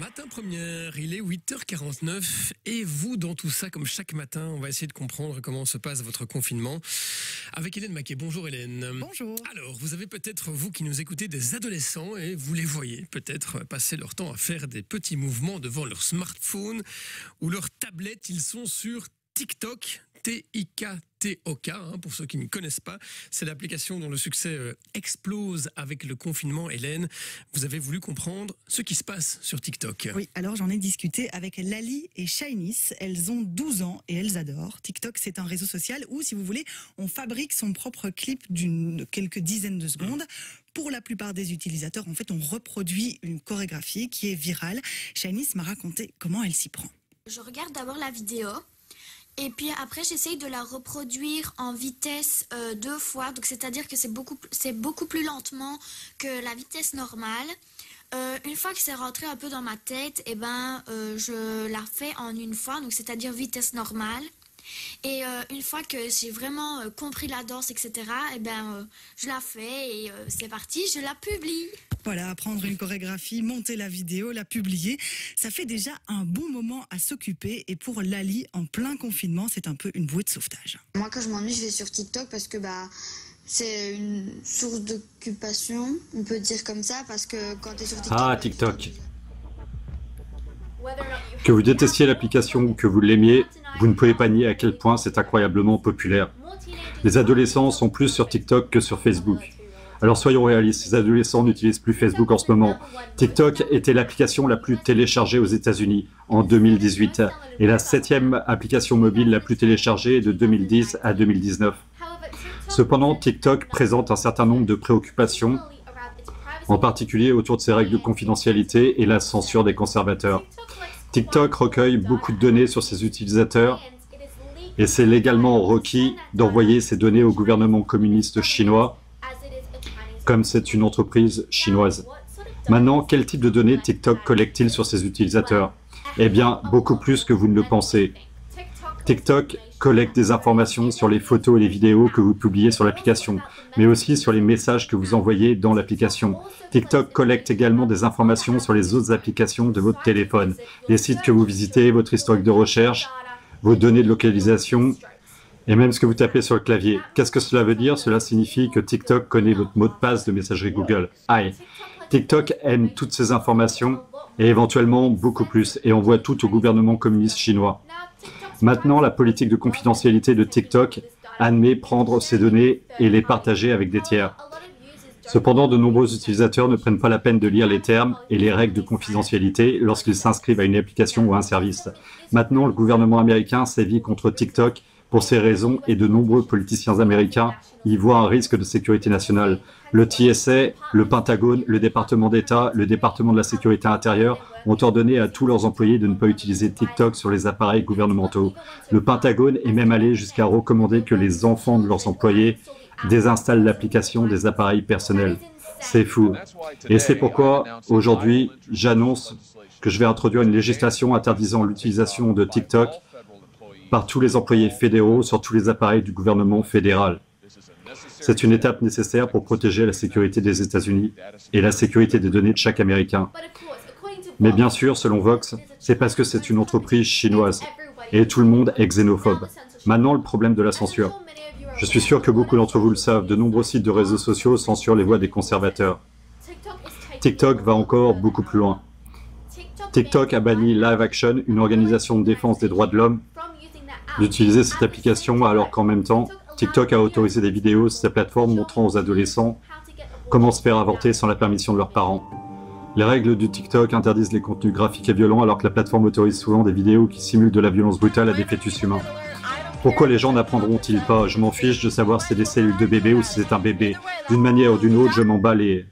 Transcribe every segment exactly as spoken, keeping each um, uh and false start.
Matin première, il est huit heures quarante-neuf et vous, dans tout ça, comme chaque matin, on va essayer de comprendre comment se passe votre confinement avec Hélène Maquet. Bonjour Hélène. Bonjour. Alors, vous avez peut-être, vous qui nous écoutez, des adolescents et vous les voyez peut-être passer leur temps à faire des petits mouvements devant leur smartphone ou leur tablette. Ils sont sur TikTok, T I K T O K, hein, pour ceux qui ne connaissent pas. C'est l'application dont le succès euh, explose avec le confinement. Hélène, vous avez voulu comprendre ce qui se passe sur TikTok. Oui, alors j'en ai discuté avec Lali et Shyness. Elles ont douze ans et elles adorent. TikTok, c'est un réseau social où, si vous voulez, on fabrique son propre clip d'une quelques dizaines de secondes. Pour la plupart des utilisateurs, en fait, on reproduit une chorégraphie qui est virale. Shyness m'a raconté comment elle s'y prend. Je regarde d'abord la vidéo. Et puis après, j'essaye de la reproduire en vitesse euh, deux fois. Donc, c'est-à-dire que c'est beaucoup, c'est beaucoup plus lentement que la vitesse normale. Euh, une fois que c'est rentré un peu dans ma tête, eh ben, euh, je la fais en une fois, donc c'est-à-dire vitesse normale. Et euh, une fois que j'ai vraiment euh, compris la danse, et cetera, eh ben, euh, je la fais et euh, c'est parti, je la publie. Voilà, apprendre une chorégraphie, monter la vidéo, la publier, ça fait déjà un bon moment à s'occuper. Et pour Lali, en plein confinement, c'est un peu une bouée de sauvetage. Moi, quand je m'ennuie, je vais sur TikTok parce que bah, c'est une source d'occupation, on peut dire comme ça, parce que quand tu es sur TikTok... Ah, TikTok. Que vous détestiez l'application ou que vous l'aimiez, vous ne pouvez pas nier à quel point c'est incroyablement populaire. Les adolescents sont plus sur TikTok que sur Facebook. Alors soyons réalistes, les adolescents n'utilisent plus Facebook en ce moment. TikTok était l'application la plus téléchargée aux États-Unis en deux mille dix-huit et la septième application mobile la plus téléchargée de deux mille dix à deux mille dix-neuf. Cependant, TikTok présente un certain nombre de préoccupations, en particulier autour de ses règles de confidentialité et la censure des conservateurs. TikTok recueille beaucoup de données sur ses utilisateurs et c'est légalement requis d'envoyer ces données au gouvernement communiste chinois, comme c'est une entreprise chinoise. Maintenant, quel type de données TikTok collecte-t-il sur ses utilisateurs? Eh bien, beaucoup plus que vous ne le pensez. TikTok collecte des informations sur les photos et les vidéos que vous publiez sur l'application, mais aussi sur les messages que vous envoyez dans l'application. TikTok collecte également des informations sur les autres applications de votre téléphone, les sites que vous visitez, votre historique de recherche, vos données de localisation, et même ce que vous tapez sur le clavier. Qu'est-ce que cela veut dire? Cela signifie que TikTok connaît votre mot de passe de messagerie Google. Aïe. TikTok aime toutes ces informations et éventuellement beaucoup plus et envoie tout au gouvernement communiste chinois. Maintenant, la politique de confidentialité de TikTok admet prendre ces données et les partager avec des tiers. Cependant, de nombreux utilisateurs ne prennent pas la peine de lire les termes et les règles de confidentialité lorsqu'ils s'inscrivent à une application ou à un service. Maintenant, le gouvernement américain sévit contre TikTok pour ces raisons et de nombreux politiciens américains y voient un risque de sécurité nationale. Le T S A, le Pentagone, le département d'État, le département de la sécurité intérieure ont ordonné à tous leurs employés de ne pas utiliser TikTok sur les appareils gouvernementaux. Le Pentagone est même allé jusqu'à recommander que les enfants de leurs employés désinstallent l'application des appareils personnels. C'est fou. Et c'est pourquoi, aujourd'hui, j'annonce que je vais introduire une législation interdisant l'utilisation de TikTok par tous les employés fédéraux sur tous les appareils du gouvernement fédéral. C'est une étape nécessaire pour protéger la sécurité des États-Unis et la sécurité des données de chaque Américain. Mais bien sûr, selon Vox, c'est parce que c'est une entreprise chinoise et tout le monde est xénophobe. Maintenant, le problème de la censure. Je suis sûr que beaucoup d'entre vous le savent, de nombreux sites de réseaux sociaux censurent les voix des conservateurs. TikTok va encore beaucoup plus loin. TikTok a banni Live Action, une organisation de défense des droits de l'homme, d'utiliser cette application alors qu'en même temps, TikTok a autorisé des vidéos sur sa plateforme montrant aux adolescents comment se faire avorter sans la permission de leurs parents. Les règles du TikTok interdisent les contenus graphiques et violents alors que la plateforme autorise souvent des vidéos qui simulent de la violence brutale à des fœtus humains. Pourquoi les gens n'apprendront-ils pas? Je m'en fiche de savoir si c'est des cellules de bébé ou si c'est un bébé. D'une manière ou d'une autre, je m'en bats les...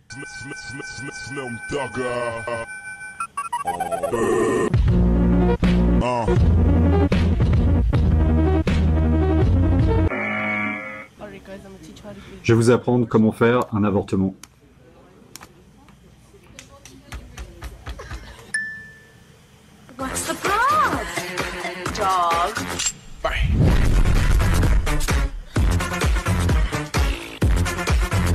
Je vais vous apprendre comment faire un avortement. What's the problem, dog?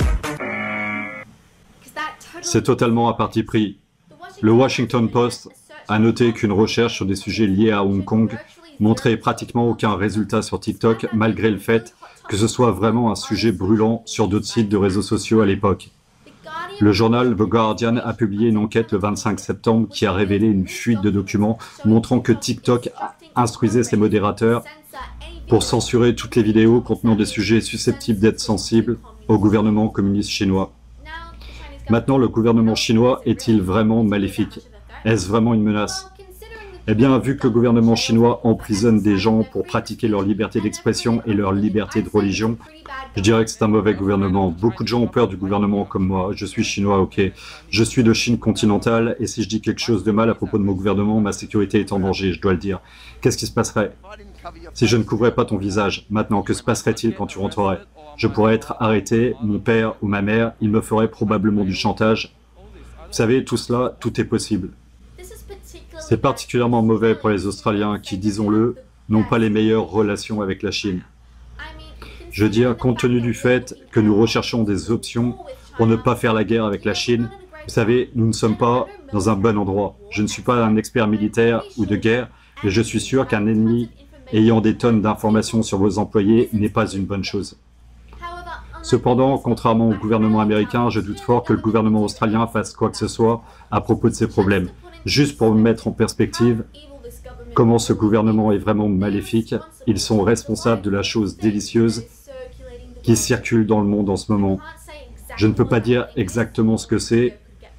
C'est totalement à parti pris. Le Washington Post À noter qu'une recherche sur des sujets liés à Hong Kong montrait pratiquement aucun résultat sur TikTok, malgré le fait que ce soit vraiment un sujet brûlant sur d'autres sites de réseaux sociaux à l'époque. Le journal The Guardian a publié une enquête le vingt-cinq septembre qui a révélé une fuite de documents montrant que TikTok instruisait ses modérateurs pour censurer toutes les vidéos contenant des sujets susceptibles d'être sensibles au gouvernement communiste chinois. Maintenant, le gouvernement chinois est-il vraiment maléfique? Est-ce vraiment une menace? Eh bien, vu que le gouvernement chinois emprisonne des gens pour pratiquer leur liberté d'expression et leur liberté de religion, je dirais que c'est un mauvais gouvernement. Beaucoup de gens ont peur du gouvernement comme moi. Je suis chinois, ok. Je suis de Chine continentale, et si je dis quelque chose de mal à propos de mon gouvernement, ma sécurité est en danger, je dois le dire. Qu'est-ce qui se passerait si je ne couvrais pas ton visage? Maintenant, que se passerait-il quand tu rentrerais? Je pourrais être arrêté, mon père ou ma mère, ils me feraient probablement du chantage. Vous savez, tout cela, tout est possible. C'est particulièrement mauvais pour les Australiens qui, disons-le, n'ont pas les meilleures relations avec la Chine. Je veux dire, compte tenu du fait que nous recherchons des options pour ne pas faire la guerre avec la Chine, vous savez, nous ne sommes pas dans un bon endroit. Je ne suis pas un expert militaire ou de guerre, mais je suis sûr qu'un ennemi ayant des tonnes d'informations sur vos employés n'est pas une bonne chose. Cependant, contrairement au gouvernement américain, je doute fort que le gouvernement australien fasse quoi que ce soit à propos de ces problèmes. Juste pour me mettre en perspective, comment ce gouvernement est vraiment maléfique, ils sont responsables de la chose délicieuse qui circule dans le monde en ce moment. Je ne peux pas dire exactement ce que c'est,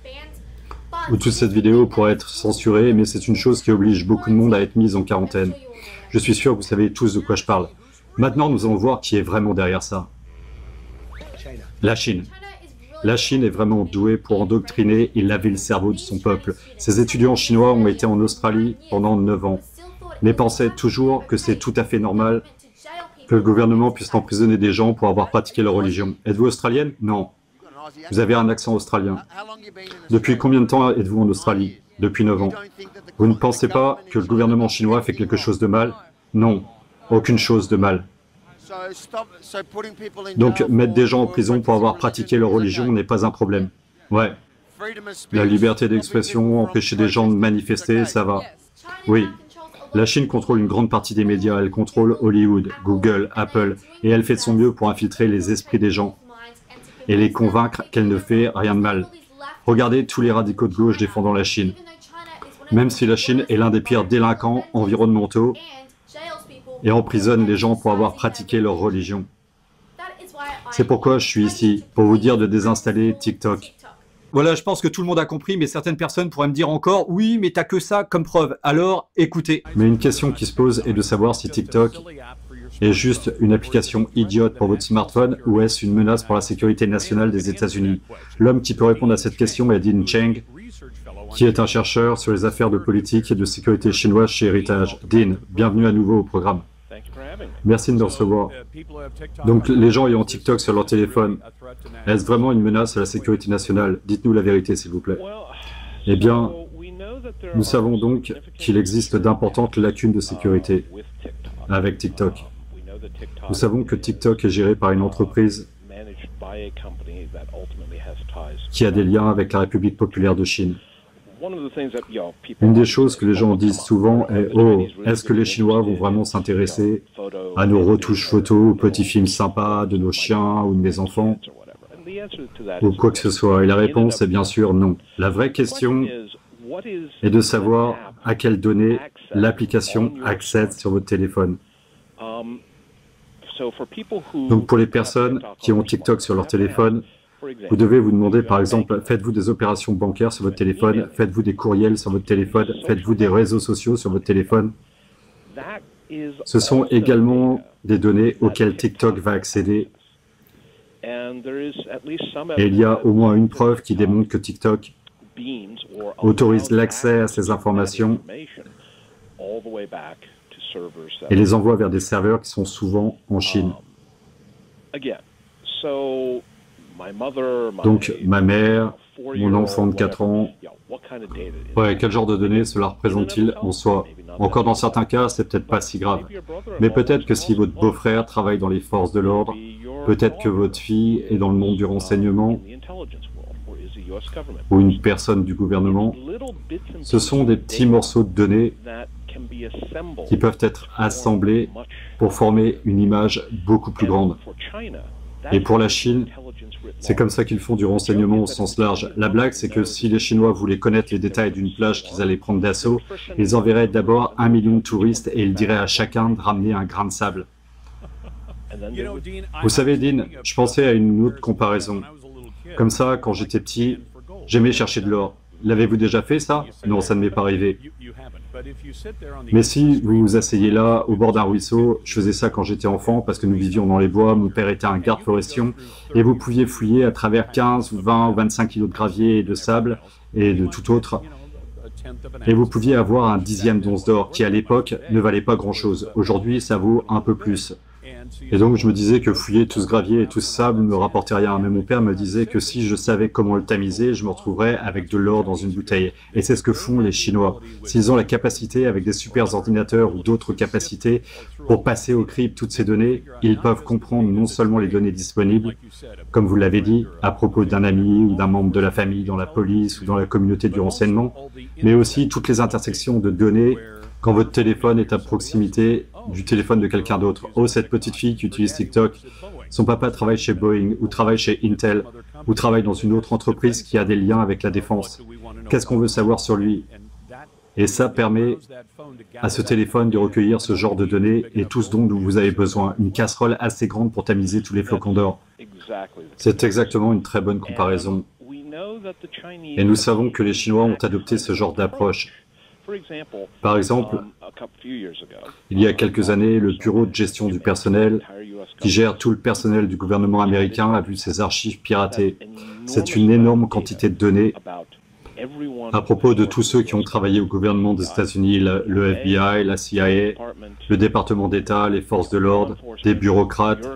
ou toute cette vidéo pourrait être censurée, mais c'est une chose qui oblige beaucoup de monde à être mise en quarantaine. Je suis sûr que vous savez tous de quoi je parle. Maintenant, nous allons voir qui est vraiment derrière ça. La Chine. La Chine est vraiment douée pour endoctriner et laver le cerveau de son peuple. Ces étudiants chinois ont été en Australie pendant neuf ans, mais pensaient toujours que c'est tout à fait normal que le gouvernement puisse emprisonner des gens pour avoir pratiqué leur religion. Êtes-vous australienne? Non. Vous avez un accent australien. Depuis combien de temps êtes-vous en Australie? Depuis neuf ans. Vous ne pensez pas que le gouvernement chinois fait quelque chose de mal? Non, aucune chose de mal. Donc, mettre des gens en prison pour avoir pratiqué leur religion n'est pas un problème. Ouais. La liberté d'expression, empêcher des gens de manifester, ça va. Oui. La Chine contrôle une grande partie des médias. Elle contrôle Hollywood, Google, Apple, et elle fait de son mieux pour infiltrer les esprits des gens et les convaincre qu'elle ne fait rien de mal. Regardez tous les radicaux de gauche défendant la Chine. Même si la Chine est l'un des pires délinquants environnementaux et emprisonne les gens pour avoir pratiqué leur religion. C'est pourquoi je suis ici, pour vous dire de désinstaller TikTok. Voilà, je pense que tout le monde a compris, mais certaines personnes pourraient me dire encore « Oui, mais t'as que ça comme preuve, alors écoutez ». Mais une question qui se pose est de savoir si TikTok est juste une application idiote pour votre smartphone ou est-ce une menace pour la sécurité nationale des États-Unis. L'homme qui peut répondre à cette question est Dean Cheng, qui est un chercheur sur les affaires de politique et de sécurité chinoise chez Heritage. Dean, bienvenue à nouveau au programme. Merci de me recevoir. Donc, les gens ayant TikTok sur leur téléphone, est-ce vraiment une menace à la sécurité nationale? Dites-nous la vérité, s'il vous plaît. Eh bien, nous savons donc qu'il existe d'importantes lacunes de sécurité avec TikTok. Nous savons que TikTok est géré par une entreprise qui a des liens avec la République populaire de Chine. Une des choses que les gens disent souvent est « Oh, est-ce que les Chinois vont vraiment s'intéresser à nos retouches photos, aux petits films sympas de nos chiens ou de mes enfants ?» ou quoi que ce soit. Et la réponse est bien sûr non. La vraie question est de savoir à quelles données l'application accède sur votre téléphone. Donc pour les personnes qui ont TikTok sur leur téléphone, vous devez vous demander par exemple, faites-vous des opérations bancaires sur votre téléphone, faites-vous des courriels sur votre téléphone, faites-vous des réseaux sociaux sur votre téléphone. Ce sont également des données auxquelles TikTok va accéder. Et il y a au moins une preuve qui démontre que TikTok autorise l'accès à ces informations et les envoie vers des serveurs qui sont souvent en Chine. Donc, ma mère, mon enfant de quatre ans, ouais, quel genre de données cela représente-t-il en soi? Encore dans certains cas, c'est peut-être pas si grave. Mais peut-être que si votre beau-frère travaille dans les forces de l'ordre, peut-être que votre fille est dans le monde du renseignement, ou une personne du gouvernement, ce sont des petits morceaux de données qui peuvent être assemblés pour former une image beaucoup plus grande. Et pour la Chine, c'est comme ça qu'ils font du renseignement au sens large. La blague, c'est que si les Chinois voulaient connaître les détails d'une plage qu'ils allaient prendre d'assaut, ils enverraient d'abord un million de touristes et ils diraient à chacun de ramener un grain de sable. Vous savez, Dean, je pensais à une autre comparaison. Comme ça, quand j'étais petit, j'aimais chercher de l'or. L'avez-vous déjà fait, ça? Non, ça ne m'est pas arrivé. Mais si vous vous asseyez là, au bord d'un ruisseau, je faisais ça quand j'étais enfant parce que nous vivions dans les bois, mon père était un garde forestier, et vous pouviez fouiller à travers quinze, vingt ou vingt-cinq kilos de gravier et de sable et de tout autre. Et vous pouviez avoir un dixième d'once d'or qui, à l'époque, ne valait pas grand-chose. Aujourd'hui, ça vaut un peu plus. Et donc, je me disais que fouiller tout ce gravier et tout ce sable ne me rapportait rien. Mais mon père me disait que si je savais comment le tamiser, je me retrouverais avec de l'or dans une bouteille. Et c'est ce que font les Chinois. S'ils ont la capacité, avec des super ordinateurs ou d'autres capacités, pour passer au crible toutes ces données, ils peuvent comprendre non seulement les données disponibles, comme vous l'avez dit, à propos d'un ami ou d'un membre de la famille dans la police ou dans la communauté du renseignement, mais aussi toutes les intersections de données quand votre téléphone est à proximité du téléphone de quelqu'un d'autre. Oh, cette petite fille qui utilise TikTok, son papa travaille chez Boeing, ou travaille chez Intel, ou travaille dans une autre entreprise qui a des liens avec la défense. Qu'est-ce qu'on veut savoir sur lui? Et ça permet à ce téléphone de recueillir ce genre de données et tout ce dont vous avez besoin. Une casserole assez grande pour tamiser tous les flocons d'or. C'est exactement une très bonne comparaison. Et nous savons que les Chinois ont adopté ce genre d'approche. Par exemple, il y a quelques années, le Bureau de gestion du personnel, qui gère tout le personnel du gouvernement américain, a vu ses archives piratées. C'est une énorme quantité de données à propos de tous ceux qui ont travaillé au gouvernement des États-Unis, le F B I, la C I A, le département d'État, les forces de l'ordre, des bureaucrates,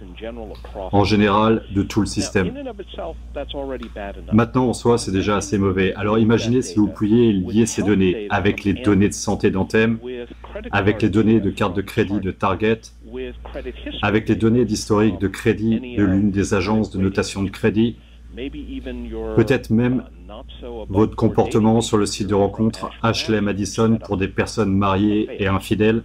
en général, de tout le système. Maintenant, en soi, c'est déjà assez mauvais. Alors imaginez si vous pouviez lier ces données avec les données de santé d'Anthem, avec les données de carte de crédit de Target, avec les données d'historique de crédit de l'une des agences de notation de crédit, peut-être même votre comportement sur le site de rencontre Ashley Madison pour des personnes mariées et infidèles.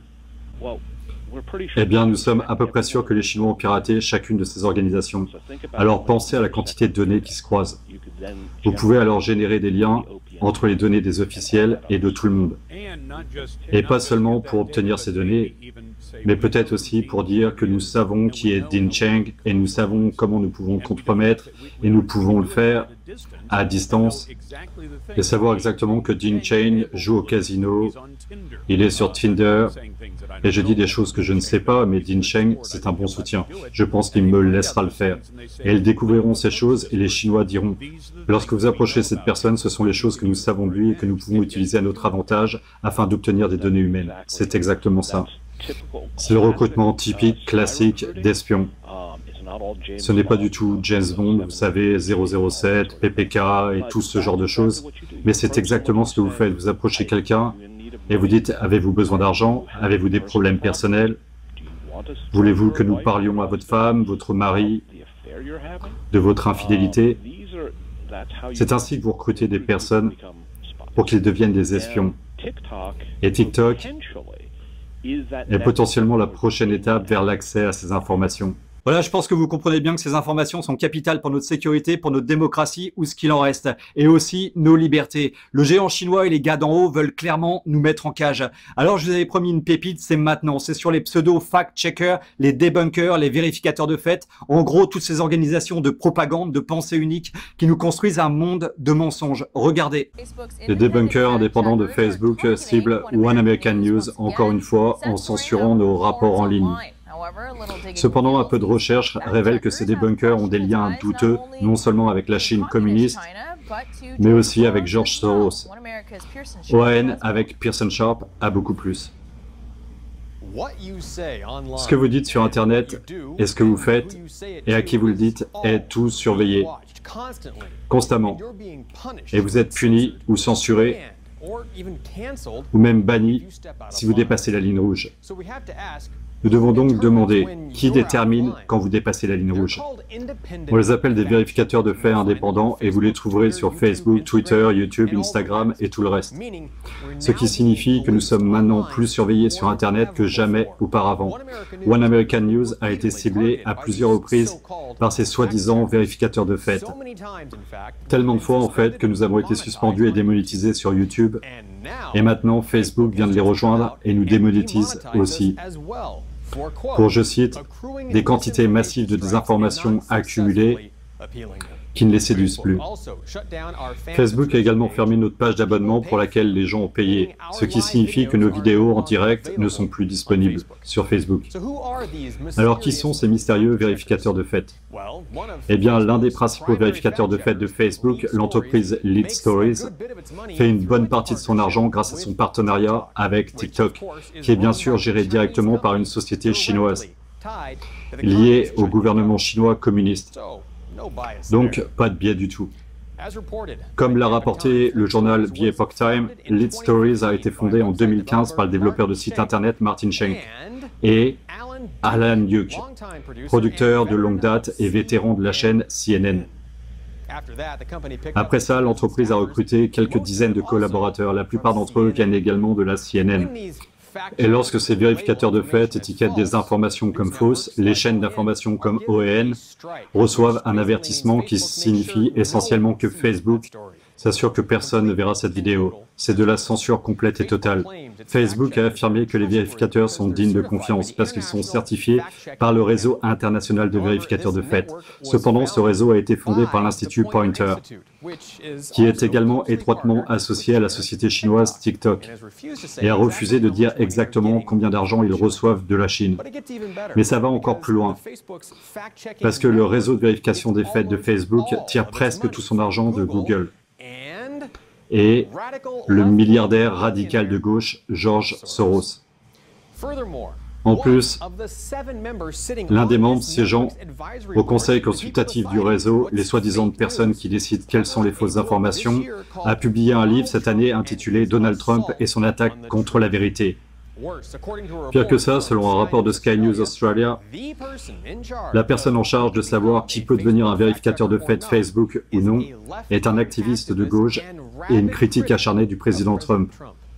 Eh bien, nous sommes à peu près sûrs que les Chinois ont piraté chacune de ces organisations. Alors pensez à la quantité de données qui se croisent. Vous pouvez alors générer des liens entre les données des officiels et de tout le monde. Et pas seulement pour obtenir ces données, mais peut-être aussi pour dire que nous savons qui est Dean Cheng et nous savons comment nous pouvons le compromettre et nous pouvons le faire à distance et savoir exactement que Dean Cheng joue au casino, il est sur Tinder et je dis des choses que je ne sais pas, mais Dean Cheng, c'est un bon soutien. Je pense qu'il me laissera le faire. Et ils découvriront ces choses et les Chinois diront « Lorsque vous approchez cette personne, ce sont les choses que nous savons de lui et que nous pouvons utiliser à notre avantage afin d'obtenir des données humaines. » C'est exactement ça. C'est le recrutement typique, classique d'espions. Ce n'est pas du tout James Bond, vous savez, zéro zéro sept, P P K et tout ce genre de choses, mais c'est exactement ce que vous faites. Vous approchez quelqu'un et vous dites « Avez-vous besoin d'argent? Avez-vous des problèmes personnels? Voulez-vous que nous parlions à votre femme, votre mari, de votre infidélité ?» C'est ainsi que vous recrutez des personnes pour qu'ils deviennent des espions. Et TikTok est potentiellement la prochaine étape vers l'accès à ces informations. Voilà, je pense que vous comprenez bien que ces informations sont capitales pour notre sécurité, pour notre démocratie ou ce qu'il en reste, et aussi nos libertés. Le géant chinois et les gars d'en haut veulent clairement nous mettre en cage. Alors je vous avais promis une pépite, c'est maintenant. C'est sur les pseudo fact-checkers, les debunkers, les vérificateurs de faits. En gros, toutes ces organisations de propagande, de pensée unique qui nous construisent un monde de mensonges. Regardez. Les debunkers indépendants de Facebook ciblent One American News, encore une fois, en censurant nos rapports en ligne. Cependant, un peu de recherche révèle que ces débunkers ont des liens douteux, non seulement avec la Chine communiste, mais aussi avec George Soros. O A N avec Pearson Sharp a beaucoup plus. Ce que vous dites sur Internet et ce que vous faites et à qui vous le dites est tout surveillé, constamment. Et vous êtes puni ou censuré ou même banni si vous dépassez la ligne rouge. Nous devons donc demander qui détermine quand vous dépassez la ligne rouge. On les appelle des vérificateurs de faits indépendants et vous les trouverez sur Facebook, Twitter, YouTube, Instagram et tout le reste. Ce qui signifie que nous sommes maintenant plus surveillés sur Internet que jamais auparavant. One American News a été ciblé à plusieurs reprises par ces soi-disant vérificateurs de faits. Tellement de fois en fait que nous avons été suspendus et démonétisés sur YouTube. Et maintenant, Facebook vient de les rejoindre et nous démonétise aussi. Pour, je cite, des quantités massives de désinformation accumulées qui ne les séduisent plus. Facebook a également fermé notre page d'abonnement pour laquelle les gens ont payé, ce qui signifie que nos vidéos en direct ne sont plus disponibles sur Facebook. Alors qui sont ces mystérieux vérificateurs de faits? Eh bien, l'un des principaux vérificateurs de faits de Facebook, l'entreprise Lead Stories, fait une bonne partie de son argent grâce à son partenariat avec TikTok, qui est bien sûr géré directement par une société chinoise, liée au gouvernement chinois communiste. Donc, pas de biais du tout. Comme l'a rapporté le journal The Epoch Times, Lead Stories a été fondé en deux mille quinze par le développeur de site internet Martin Schenk et Alan Duke, producteur de longue date et vétéran de la chaîne C N N. Après ça, l'entreprise a recruté quelques dizaines de collaborateurs. La plupart d'entre eux viennent également de la C N N. Et lorsque ces vérificateurs de faits étiquettent des informations comme fausses, les chaînes d'informations comme O A N reçoivent un avertissement qui signifie essentiellement que Facebook s'assure que personne ne verra cette vidéo. C'est de la censure complète et totale. Facebook a affirmé que les vérificateurs sont dignes de confiance parce qu'ils sont certifiés par le réseau international de vérificateurs de faits. Cependant, ce réseau a été fondé par l'Institut Pointer, qui est également étroitement associé à la société chinoise TikTok, et a refusé de dire exactement combien d'argent ils reçoivent de la Chine. Mais ça va encore plus loin, parce que le réseau de vérification des faits de Facebook tire presque tout son argent de Google. Et le milliardaire radical de gauche, George Soros. En plus, l'un des membres siégeant au conseil consultatif du réseau, les soi-disant personnes qui décident quelles sont les fausses informations, a publié un livre cette année intitulé « Donald Trump et son attaque contre la vérité ». Pire que ça, selon un rapport de Sky News Australia, la personne en charge de savoir qui peut devenir un vérificateur de faits Facebook ou non est un activiste de gauche et une critique acharnée du président Trump.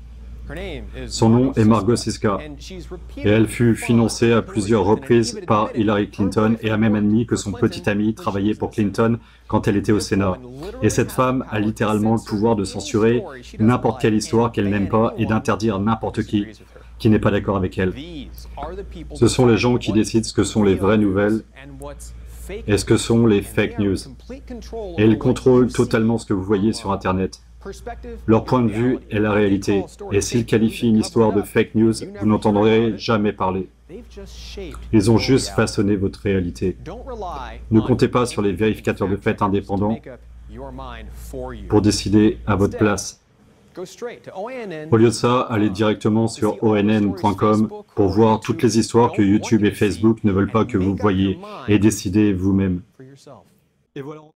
Son nom est Margot Siska, et elle fut financée à plusieurs reprises par Hillary Clinton et a même admis que son petit ami travaillait pour Clinton quand elle était au Sénat. Et cette femme a littéralement le pouvoir de censurer n'importe quelle histoire qu'elle n'aime pas et d'interdire n'importe qui qui n'est pas d'accord avec elle. Ce sont les gens qui décident ce que sont les vraies nouvelles et ce que sont les fake news. Et ils contrôlent totalement ce que vous voyez sur Internet. Leur point de vue est la réalité, et s'ils qualifient une histoire de fake news, vous n'entendrez jamais parler. Ils ont juste façonné votre réalité. Ne comptez pas sur les vérificateurs de faits indépendants pour décider à votre place. Au lieu de ça, allez directement sur O N N point com pour voir toutes les histoires que YouTube et Facebook ne veulent pas que vous voyiez et décidez vous-même. Et voilà.